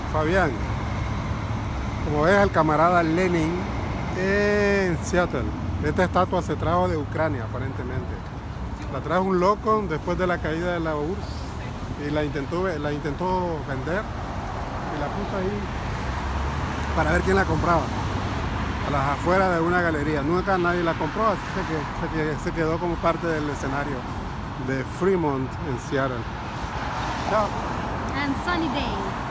Fabián, como ves, el camarada Lenin en Seattle. Esta estatua se trajo de Ucrania, aparentemente. La trajo un loco después de la caída de la URSS y la intentó vender y la puso ahí para ver quién la compraba. A las afueras de una galería. Nunca nadie la compró, así que se quedó como parte del escenario de Fremont en Seattle. Chao. And sunny day.